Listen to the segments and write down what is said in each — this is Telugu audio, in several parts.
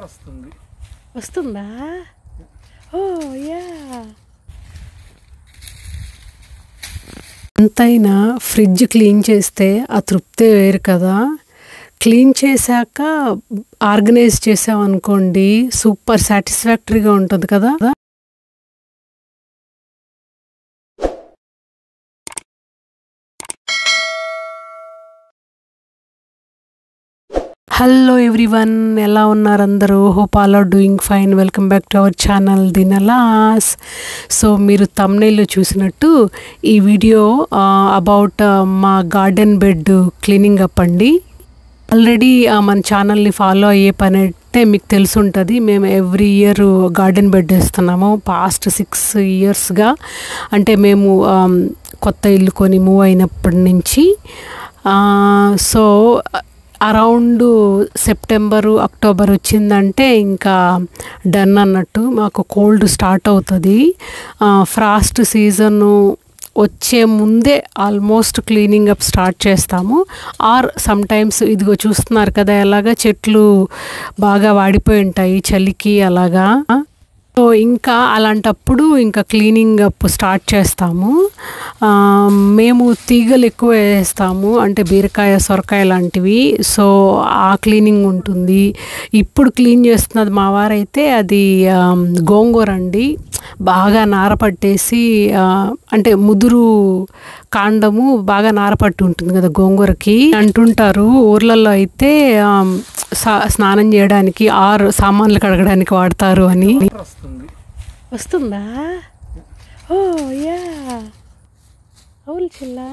వస్తుందా? Oh yeah. ఎంతైనా ఫ్రిడ్జ్ క్లీన్ చేస్తే ఆ తృప్తే వేరు కదా. క్లీన్ చేశాక ఆర్గనైజ్ చేసామనుకోండి, సూపర్ సాటిస్ఫాక్టరీగా ఉంటుంది కదా. హలో ఎవ్రీవన్, ఎలా ఉన్నారు అందరూ? Hope all are doing fine. Welcome back to our channel దినలాస్. సో మీరు థంబ్నెయిల్లో చూసినట్టు ఈ వీడియో అబౌట్ మా గార్డెన్ బెడ్ క్లీనింగ్ అప్ అండి. ఆల్రెడీ మన ఛానల్ని ఫాలో అయ్యే పని అంటే మీకు తెలిసి ఉంటుంది. మేము ఎవ్రీ ఇయర్ గార్డెన్ బెడ్ వేస్తున్నాము. పాస్ట్ 6 ఇయర్స్గా, అంటే మేము కొత్త ఇల్లు కొని మూవ్ అయినప్పటి నుంచి. సో అరౌండ్ సెప్టెంబరు అక్టోబర్ వచ్చిందంటే ఇంకా డన్ అన్నట్టు. మాకు కోల్డ్ స్టార్ట్ అవుతుంది. ఫ్రాస్ట్ సీజను వచ్చే ముందే ఆల్మోస్ట్ క్లీనింగ్ అప్ స్టార్ట్ చేస్తాము. ఆర్ సమ్టైమ్స్ ఇదిగో చూస్తున్నారు కదా, ఎలాగా చెట్లు బాగా వాడిపోయి ఉంటాయి చలికి అలాగా. సో ఇంకా అలాంటప్పుడు ఇంకా క్లీనింగ్ అప్ స్టార్ట్ చేస్తాము. మేము తీగలు ఎక్కువ వేస్తాము, అంటే బీరకాయ, సొరకాయ లాంటివి. సో ఆ క్లీనింగ్ ఉంటుంది. ఇప్పుడు క్లీన్ చేస్తున్నది మా వారైతే అది గోంగూర అండి. బాగా నారపట్టేసి, అంటే ముదురు కాండము బాగా నారపట్టి ఉంటుంది కదా గోంగూరకి. అంటుంటారు ఊర్లలో అయితే స్నానం చేయడానికి ఆరు సామాన్లు కడగడానికి వాడతారు అని. వస్తుందా? Oh yeah. అవును చిల్లా,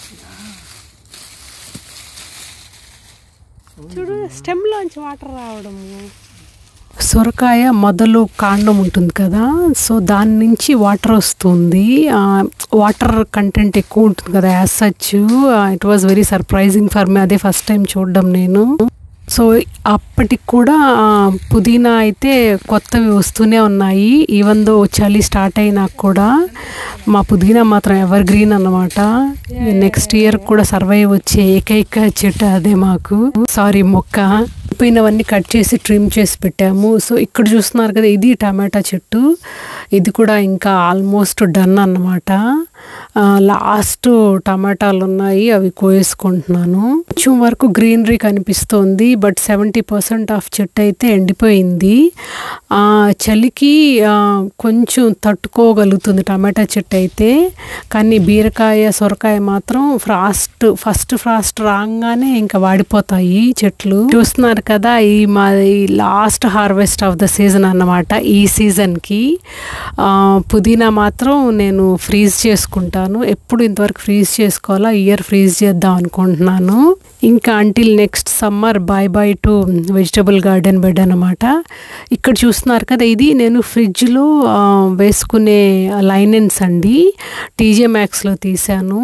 చూడు స్టెమ్లోంచి వాటర్ రావడము. సొరకాయ మొదలు కాండం ఉంటుంది కదా, సో దాని నుంచి వాటర్ వస్తుంది. వాటర్ కంటెంట్ ఎక్కువ ఉంటుంది కదా as such. It was very surprising for me. అదే ఫస్ట్ టైం చూడడం నేను. సో అప్పటికి కూడా పుదీనా అయితే కొత్తవి వస్తూనే ఉన్నాయి. ఈవెన్ దో చలి స్టార్ట్ అయినా కూడా మా పుదీనా మాత్రం ఎవర్ గ్రీన్ అన్నమాట. నెక్స్ట్ ఇయర్ కూడా సర్వైవ్ వచ్చే ఏకైక చెట్టు అదే మాకు. సారీ మొక్క. పోయినవన్నీ కట్ చేసి ట్రిమ్ చేసి పెట్టాము. సో ఇక్కడ చూస్తున్నారు కదా, ఇది టమాటా చెట్టు. ఇది కూడా ఇంకా ఆల్మోస్ట్ డన్ అన్నమాట. లాస్ట్ టమాటాలు ఉన్నాయి, అవి కోసుకుంటున్నాను. కొంచెం వరకు గ్రీనరీ కనిపిస్తోంది, బట్ 70% ఆఫ్ చెట్టు అయితే ఎండిపోయింది. చలికి కొంచెం తట్టుకోగలుగుతుంది టమాటా చెట్టు అయితే. కానీ బీరకాయ, సొరకాయ మాత్రం ఫస్ట్ ఫ్రాస్ట్ రాగానే ఇంకా వాడిపోతాయి చెట్లు. చూస్తున్నారు కదా, ఈ మాది last harvest of the season అన్నమాట ఈ సీజన్కి. పుదీనా మాత్రం నేను ఫ్రీజ్ చేసుకుంటాను. ఎప్పుడు ఇంతవరకు ఫ్రీజ్ చేసుకోవాలా, ఇయర్ ఫ్రీజ్ చేద్దాం అనుకుంటున్నాను. ఇంకా until next summer bye bye to vegetable garden bed అన్నమాట. ఇక్కడ చూస్తున్నారు కదా, ఇది నేను ఫ్రిడ్జ్లో వేసుకునే లైనెన్స్ అండి. టీజే మ్యాక్స్లో తీసాను.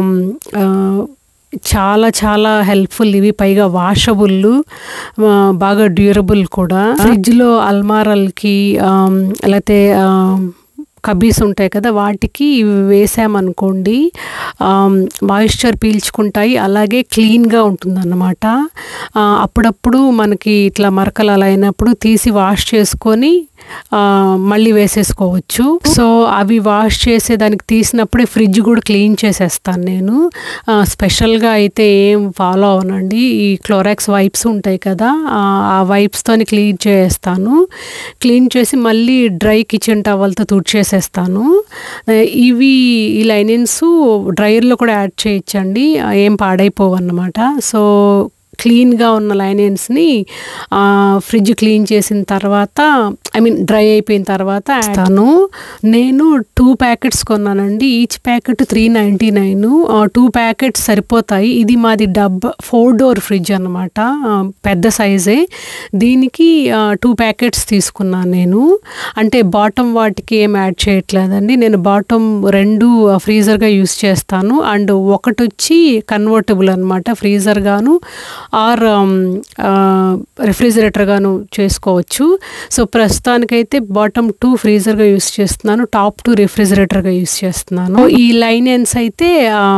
చాలా చాలా హెల్ప్ఫుల్ ఇవి. పైగా వాషబుల్, బాగా డ్యూరబుల్ కూడా. ఫ్రిడ్జ్లో అల్మారాలకి లేకపోతే కబీస్ ఉంటాయి కదా, వాటికి ఇవి వేసామనుకోండి మాయిశ్చర్ పీల్చుకుంటాయి, అలాగే క్లీన్గా ఉంటుందన్నమాట. అప్పుడప్పుడు మనకి ఇట్లా మరకలు అలా అయినప్పుడు తీసి వాష్ చేసుకొని మళ్ళీ వేసేసుకోవచ్చు. సో అవి వాష్ చేసేదానికి తీసినప్పుడే ఫ్రిడ్జ్ కూడా క్లీన్ చేసేస్తాను నేను. స్పెషల్గా అయితే ఏం ఫాలో అవనండి. ఈ క్లోరాక్స్ వైప్స్ ఉంటాయి కదా, ఆ వైప్స్తోని క్లీన్ చేస్తాను. క్లీన్ చేసి మళ్ళీ డ్రై కిచెన్ టవల్తో తుడిచేసేస్తాను. ఈ లైనిన్స్ డ్రైయర్లో కూడా యాడ్ చేయొచ్చండి, ఏం పాడైపోవు అన్నమాట. సో క్లీన్గా ఉన్న లైనెన్స్ని ఫ్రిడ్జ్ క్లీన్ చేసిన తర్వాత, డ్రై అయిపోయిన తర్వాత వేస్తాను. నేను 2 ప్యాకెట్స్ కొన్నానండి. Each packet 399. 2 ప్యాకెట్స్ సరిపోతాయి. ఇది మాది 4 డోర్ ఫ్రిడ్జ్ అన్నమాట, పెద్ద సైజే. దీనికి 2 ప్యాకెట్స్ తీసుకున్నాను నేను. అంటే బాటమ్ వాటికి ఏం యాడ్ చేయట్లేదండి. నేను బాటమ్ 2 ఫ్రీజర్గా యూస్ చేస్తాను, అండ్ ఒకటి వచ్చి కన్వర్టబుల్ అనమాట, ఫ్రీజర్ గాను ఆర్ రిఫ్రిజిరేటర్ గాను చేసుకోవచ్చు. సో ప్రస్తుతానికైతే బాటమ్ 2 ఫ్రీజర్గా యూస్ చేస్తున్నాను, టాప్ 2 రిఫ్రిజిరేటర్గా యూస్ చేస్తున్నాను. ఈ లైనెన్స్ అయితే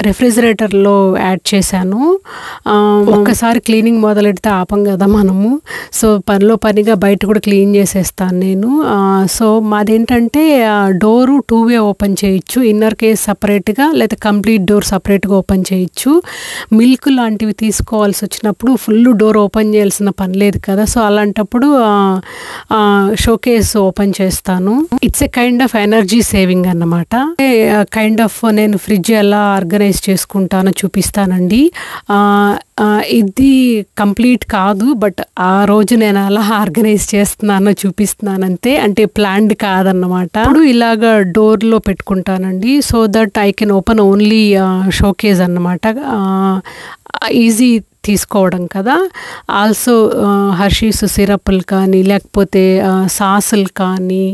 రెఫ్రిజిరేటర్లో యాడ్ చేశాను. ఒక్కసారి క్లీనింగ్ మొదలెడితే ఆపం కదా మనము. సో పనిలో పనిగా బయట కూడా క్లీన్ చేసేస్తాను నేను. సో మాదేంటంటే డోరు 2 వే ఓపెన్ చేయొచ్చు, ఇన్నర్ కేస్ సపరేట్గా లేదా కంప్లీట్ డోర్ సపరేట్గా ఓపెన్ చేయొచ్చు. మిల్క్ లాంటివి తీసుకోవాల్సి వచ్చినప్పుడు ఫుల్ డోర్ ఓపెన్ చేయాల్సిన పని లేదు కదా. సో అలాంటప్పుడు షోకేస్ ఓపెన్ చేస్తాను. It's a kind of energy saving అన్నమాట. కైండ్ ఆఫ్ నేను ఫ్రిడ్జ్ ఎలా ఆర్గనైజ్ చేసుకుంటానో చూపిస్తానండి. ఇది కంప్లీట్ కాదు, బట్ ఆ రోజు నేను అలా ఆర్గనైజ్ చేస్తున్నానో చూపిస్తున్నాను అంతే. అంటే ప్లాన్డ్ కాదన్నమాట. ఇప్పుడు ఇలాగ డోర్లో పెట్టుకుంటానండి. So that I can open only showcase అన్నమాట. ఈజీ తీసుకోవడం కదా. ఆల్సో హర్షీస్ సిరప్లు కానీ లేకపోతే సాసులు కానీ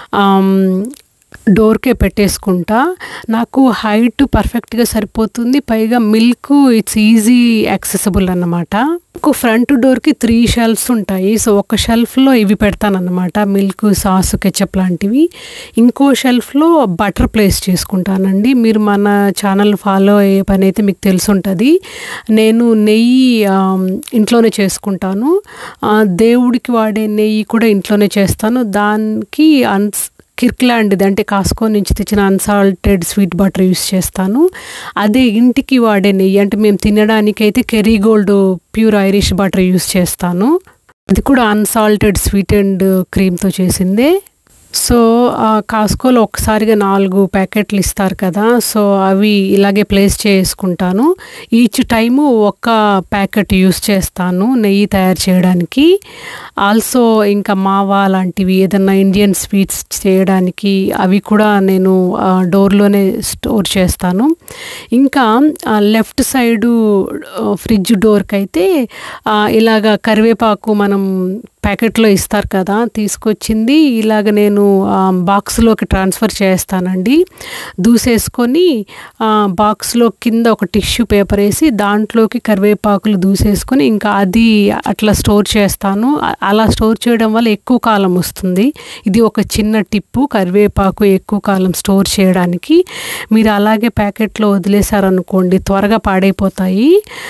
డోర్కే పెట్టేసుకుంటా. నాకు హైట్ పర్ఫెక్ట్గా సరిపోతుంది. పైగా మిల్క్ ఇట్స్ ఈజీ యాక్సెసిబుల్ అన్నమాట. ఫ్రంట్ డోర్కి 3 షెల్ఫ్స్ ఉంటాయి. సో ఒక షెల్ఫ్లో ఇవి పెడతానన్నమాట, మిల్క్, సాస్, కెచప్ లాంటివి. ఇంకో షెల్ఫ్లో బటర్ ప్లేస్ చేసుకుంటానండి. మీరు మన ఛానల్ ఫాలో అయ్యే పని అయితే మీకు తెలుసుంటుంది. నేను నెయ్యి ఇంట్లోనే చేసుకుంటాను. దేవుడికి వాడే నెయ్యి కూడా ఇంట్లోనే చేస్తాను. దానికి కిర్క్లాండ్ది అంటే కాస్కో నుంచి తెచ్చిన అన్సాల్టెడ్ స్వీట్ బటర్ యూస్ చేస్తాను. అదే ఇంటికి వాడే నెయ్యి అంటే మేము తినడానికైతే Kerrygold pure Irish butter use చేస్తాను. అది కూడా అన్సాల్టెడ్ స్వీట్ అండ్ క్రీమ్తో చేసిందే. సో కాస్కోలో ఒకసారిగా 4 ప్యాకెట్లు ఇస్తారు కదా. సో అవి ఇలాగే ప్లేస్ చేసుకుంటాను. ఈచ్ టైము ఒక ప్యాకెట్ యూస్ చేస్తాను నెయ్యి తయారు చేయడానికి. ఆల్సో ఇంకా మావా లాంటివి ఏదన్నా ఇండియన్ స్వీట్స్ చేయడానికి అవి కూడా నేను డోర్లోనే స్టోర్ చేస్తాను. ఇంకా లెఫ్ట్ సైడు ఫ్రిడ్జ్ డోర్కి అయితే ఇలాగ కరివేపాకు మనం ప్యాకెట్లో ఇస్తారు కదా, తీసుకొచ్చింది ఇలాగ నేను బాక్స్లోకి ట్రాన్స్ఫర్ చేస్తానండి. దూసేసుకొని బాక్స్లో కింద ఒక టిష్యూ పేపర్ వేసి దాంట్లోకి కరివేపాకులు దూసేసుకొని ఇంకా అది అట్లా స్టోర్ చేస్తాను. అలా స్టోర్ చేయడం వల్ల ఎక్కువ కాలం వస్తుంది. ఇది ఒక చిన్న టిప్పు, కరివేపాకు ఎక్కువ కాలం స్టోర్ చేయడానికి. మీరు అలాగే ప్యాకెట్లో వదిలేశారనుకోండి త్వరగా పాడైపోతాయి.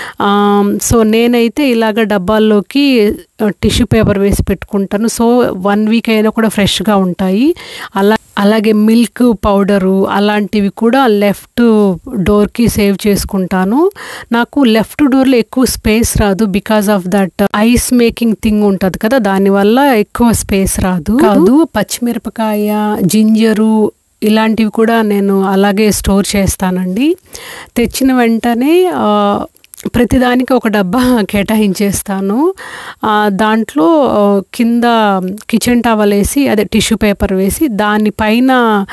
సో నేనైతే ఇలాగ డబ్బాల్లోకి టిష్యూ పేపర్ వేసి పెట్టుకుంటాను. సో 1 వీక్ అయినా కూడా ఫ్రెష్గా ఉంటాయి. అలాగే మిల్క్ పౌడరు అలాంటివి కూడా లెఫ్ట్ డోర్కి సేవ్ చేసుకుంటాను. నాకు లెఫ్ట్ డోర్లో ఎక్కువ స్పేస్ రాదు because of that ice making thing ఉంటుంది కదా, దానివల్ల ఎక్కువ స్పేస్ రాదు. పచ్చిమిరపకాయ, జింజరు ఇలాంటివి కూడా నేను అలాగే స్టోర్ చేస్తానండి. తెచ్చిన వెంటనే ప్రతిదానికి ఒక డబ్బా కేటాయించేస్తాను. దాంట్లో కింద కిచెన్ టవల్ వేసి అదే టిష్యూ పేపర్ వేసి దానిపైన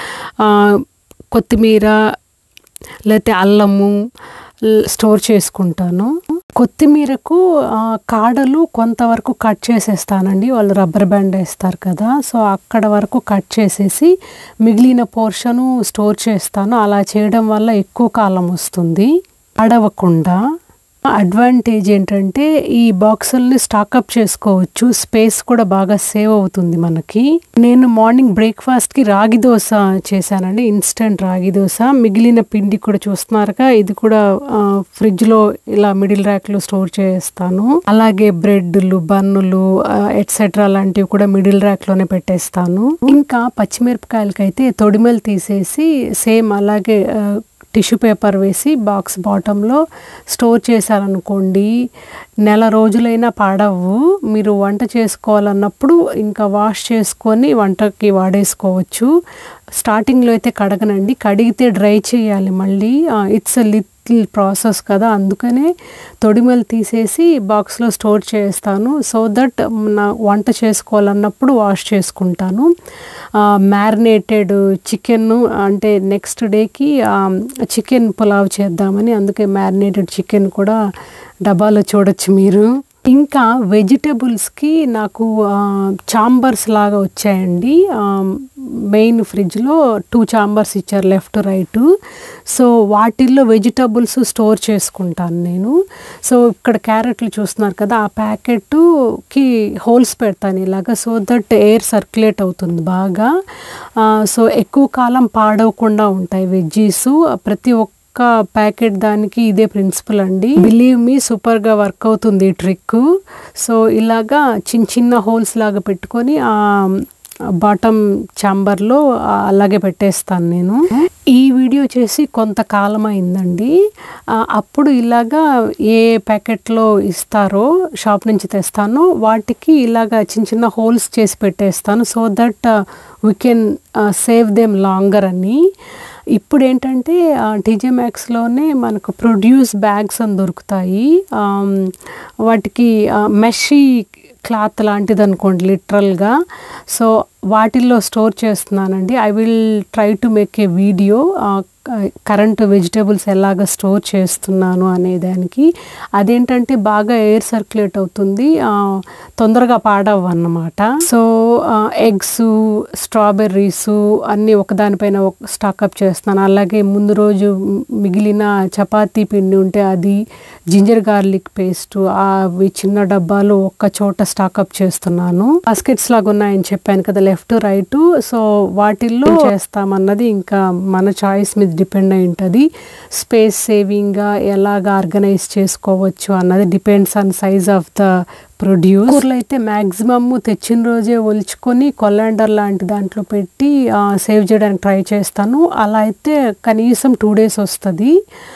కొత్తిమీర లేకపోతే అల్లము స్టోర్ చేసుకుంటాను. కొత్తిమీరకు కాడలు కొంతవరకు కట్ చేసేస్తానండి. వాళ్ళు రబ్బర్ బ్యాండ్ వేస్తారు కదా, సో అక్కడ వరకు కట్ చేసేసి మిగిలిన పోర్షను స్టోర్ చేస్తాను. అలా చేయడం వల్ల ఎక్కువ కాలం వస్తుంది పాడవకుండా. అడ్వాంటేజ్ ఏంటంటే ఈ బాక్సుల్ని స్టాకప్ చేసుకోవచ్చు, స్పేస్ కూడా బాగా సేవ్ అవుతుంది మనకి. నేను మార్నింగ్ బ్రేక్ఫాస్ట్కి రాగి దోశ చేశానండి, ఇన్స్టెంట్ రాగి దోశ. మిగిలిన పిండి కూడా చూస్తున్నారుగా, ఇది కూడా ఫ్రిడ్జ్లో ఇలా మిడిల్ ర్యాక్లో స్టోర్ చేస్తాను. అలాగే బ్రెడ్లు, బన్నులు ఎట్సెట్రా లాంటివి కూడా మిడిల్ ర్యాక్లోనే పెట్టేస్తాను. ఇంకా పచ్చిమిరపకాయలకైతే తొడిమెలు తీసేసి సేమ్ అలాగే టిష్యూ పేపర్ వేసి బాక్స్ బాటంలో స్టోర్ చేశారనుకోండి నెల రోజులైనా పాడవు. మీరు వంట చేసుకోవాలన్నప్పుడు ఇంకా వాష్ చేసుకొని వంటకి వాడేసుకోవచ్చు. స్టార్టింగ్లో అయితే కడగనండి, కడిగితే డ్రై చేయాలి మళ్ళీ. ఇట్స్ లిటిల్ ప్రాసెస్ కదా, అందుకనే తొడిమెలు తీసేసి బాక్స్లో స్టోర్ చేస్తాను. సో దట్ నా వంట చేసుకోవాలన్నప్పుడు వాష్ చేసుకుంటాను. మ్యారినేటెడ్ చికెన్ అంటే నెక్స్ట్ డేకి చికెన్ పులావ్ చేద్దామని, అందుకే మ్యారినేటెడ్ చికెన్ కూడా డబ్బాలో చూడొచ్చు మీరు. ఇంకా వెజిటబుల్స్కి నాకు చాంబర్స్ లాగా వచ్చాయండి. మెయిన్ ఫ్రిడ్జ్లో 2 చాంబర్స్ ఇచ్చారు, లెఫ్ట్ రైట్. సో వాటిల్లో వెజిటబుల్స్ స్టోర్ చేసుకుంటాను నేను. సో ఇక్కడ క్యారెట్లు చూస్తున్నారు కదా, ఆ ప్యాకెట్కి హోల్స్ పెడతాను ఇలాగా, సో దట్ ఎయిర్ సర్క్యులేట్ అవుతుంది బాగా. సో ఎక్కువ కాలం పాడవకుండా ఉంటాయి వెజ్జీస్. ప్రతి ఒక్క ఒక్క ప్యాకెట్ దానికి ఇదే ప్రిన్సిపల్ అండి. బిలీవ్ మీ సూపర్గా వర్క్ అవుతుంది ఈ ట్రిక్. సో ఇలాగా చిన్న చిన్న హోల్స్ లాగా పెట్టుకొని బాటమ్ ఛాంబర్లో అలాగే పెట్టేస్తాను నేను. ఈ వీడియో చేసి కొంతకాలం అయిందండి. అప్పుడు ఇలాగా ఏ ప్యాకెట్లో ఇస్తారో షాప్ నుంచి తెస్తాను, వాటికి ఇలాగా చిన్న చిన్న హోల్స్ చేసి పెట్టేస్తాను. So that we can save them longer అని. ఇప్పుడు ఏంటంటే టీజే మ్యాక్స్లోనే మనకు ప్రొడ్యూస్ బ్యాగ్స్ అని దొరుకుతాయి. వాటికి మెషీ క్లాత్ లాంటిది అనుకోండి లిటరల్గా. సో వాటిల్లో స్టోర్ చేస్తున్నానండి. I will try to make a video current vegetables ఎలాగ స్టోర్ చేస్తున్నాను అనేదానికి. అదేంటంటే బాగా ఎయిర్ సర్క్యులేట్ అవుతుంది, తొందరగా పాడవు అన్నమాట. సో ఎగ్స్, స్ట్రాబెర్రీస్ అన్నీ ఒకదానిపైన స్టాకప్ చేస్తున్నాను. అలాగే ముందు రోజు మిగిలిన చపాతీ పిండి ఉంటే అది, జింజర్ గార్లిక్ పేస్ట్ అవి చిన్న డబ్బాలు ఒక్క చోట స్టాకప్ చేస్తున్నాను. బాస్కెట్స్ లాగా ఉన్నాయని చెప్పాను కదా, లెఫ్ట్ రైట్. సో వాటిల్లో చేస్తామన్నది ఇంకా మన చాయిస్ మీద డిపెండ్ అయి ఉంటుంది. స్పేస్ సేవింగ్గా ఎలాగ ఆర్గనైజ్ చేసుకోవచ్చు అన్నది depends on size of the produce. కూరలు అయితే మ్యాక్సిమమ్ తెచ్చిన రోజే ఒలుచుకొని కొలాండర్ లాంటి దాంట్లో పెట్టి సేవ్ చేయడానికి ట్రై చేస్తాను. అలా అయితే కనీసం 2 days వస్తుంది.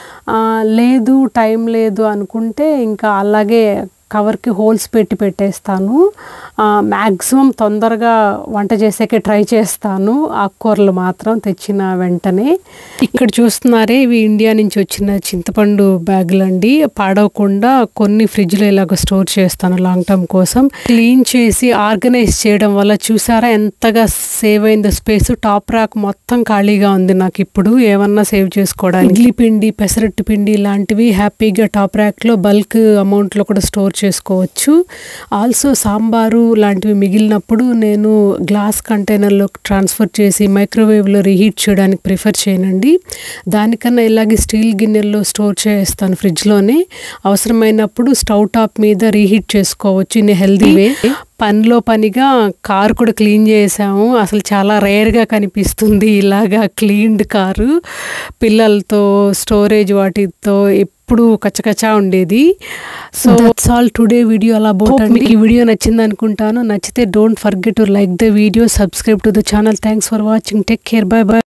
లేదు టైం లేదు అనుకుంటే ఇంకా అలాగే కవర్కి హోల్స్ పెట్టి పెట్టేస్తాను. మ్యాక్సిమం తొందరగా వంట చేసేకే ట్రై చేస్తాను, ఆకుకూరలు మాత్రం తెచ్చిన వెంటనే. ఇక్కడ చూస్తున్నారే, ఇవి ఇండియా నుంచి వచ్చిన చింతపండు బ్యాగులు అండి. పాడవకుండా కొన్ని ఫ్రిడ్జ్లో ఇలాగ స్టోర్ చేస్తాను లాంగ్ టర్మ్ కోసం. క్లీన్ చేసి ఆర్గనైజ్ చేయడం వల్ల చూసారా ఎంతగా సేవ్ అయిందో స్పేస్. టాప్ ర్యాక్ మొత్తం ఖాళీగా ఉంది నాకు ఇప్పుడు ఏమన్నా సేవ్ చేసుకోవడానికి. ఇడ్లీ పిండి, పెసరట్టు పిండి ఇలాంటివి హ్యాపీగా టాప్ ర్యాక్లో బల్క్ అమౌంట్లో కూడా స్టోర్ చేసుకోవచ్చు. ఆల్సో సాంబారు లాంటివి మిగిలినప్పుడు నేను గ్లాస్ కంటైనర్లో ట్రాన్స్ఫర్ చేసి మైక్రోవేవ్లో రీహీట్ చేయడానికి ప్రిఫర్ చేయనండి. దానికన్నా ఇలాగే స్టీల్ గిన్నెల్లో స్టోర్ చేస్తాను ఫ్రిడ్జ్లోనే. అవసరమైనప్పుడు స్టవ్ టాప్ మీద రీహీట్ చేసుకోవచ్చు ఇన్ హెల్దీ వే. పనిలో పనిగా కారు కూడా క్లీన్ చేసాము. అసలు చాలా రేర్గా కనిపిస్తుంది ఇలాగా క్లీన్డ్ కారు. పిల్లలతో స్టోరేజ్ వాటితో ఎప్పుడు కచ్చకచ్చా ఉండేది. So that's all today video అలా అబౌట్ అండి. మీకు ఈ వీడియో నచ్చింది అనుకుంటాను. నచ్చితే don't forget to like the video, subscribe to the channel. Thanks for watching. Take care. Bye by.